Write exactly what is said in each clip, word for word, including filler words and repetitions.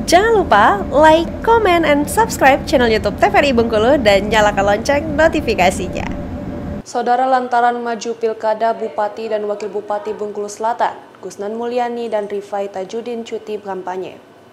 Jangan lupa like, comment, and subscribe channel YouTube T V R I Bengkulu dan nyalakan lonceng notifikasinya. Saudara, lantaran maju pilkada Bupati dan Wakil Bupati Bengkulu Selatan, Gusnan Mulyani dan Rifai Tajudin cuti kampanye.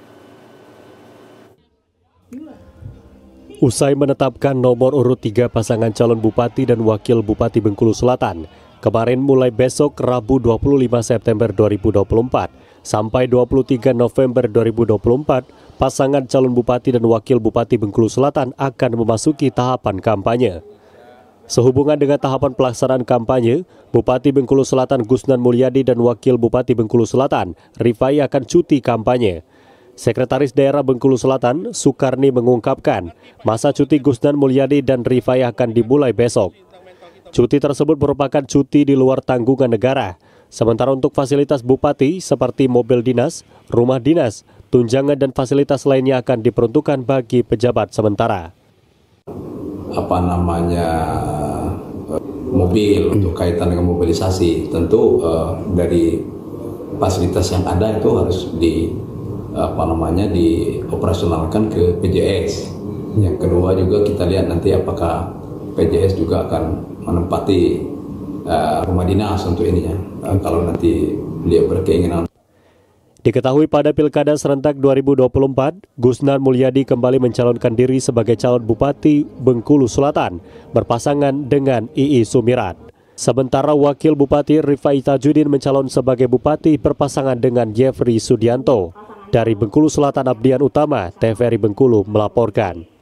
Usai menetapkan nomor urut tiga pasangan calon Bupati dan Wakil Bupati Bengkulu Selatan, kemarin mulai besok Rabu dua puluh lima September dua ribu dua puluh empat sampai dua puluh tiga November dua ribu dua puluh empat, pasangan calon Bupati dan Wakil Bupati Bengkulu Selatan akan memasuki tahapan kampanye. Sehubungan dengan tahapan pelaksanaan kampanye, Bupati Bengkulu Selatan Gusnan Mulyani dan Wakil Bupati Bengkulu Selatan Rifai akan cuti kampanye. Sekretaris Daerah Bengkulu Selatan Sukarni mengungkapkan, masa cuti Gusnan Mulyani dan Rifai akan dimulai besok. Cuti tersebut merupakan cuti di luar tanggungan negara. Sementara untuk fasilitas Bupati seperti mobil dinas, rumah dinas, tunjangan dan fasilitas lainnya akan diperuntukkan bagi pejabat sementara. Apa namanya mobil untuk kaitan dengan mobilisasi, tentu uh, dari fasilitas yang ada itu harus di apa namanya dioperasionalkan ke P J S. Yang kedua juga kita lihat nanti apakah P J S juga akan menempati uh, rumah dinas untuk ininya uh, kalau nanti beliau berkeinginan. Diketahui pada Pilkada serentak dua ribu dua puluh empat, Gusnan Mulyani kembali mencalonkan diri sebagai calon Bupati Bengkulu Selatan berpasangan dengan Ii Sumirat. Sementara Wakil Bupati Rifai Tajudin mencalon sebagai Bupati berpasangan dengan Jeffrey Sudianto. Dari Bengkulu Selatan, Abdian Utama, T V R I Bengkulu melaporkan.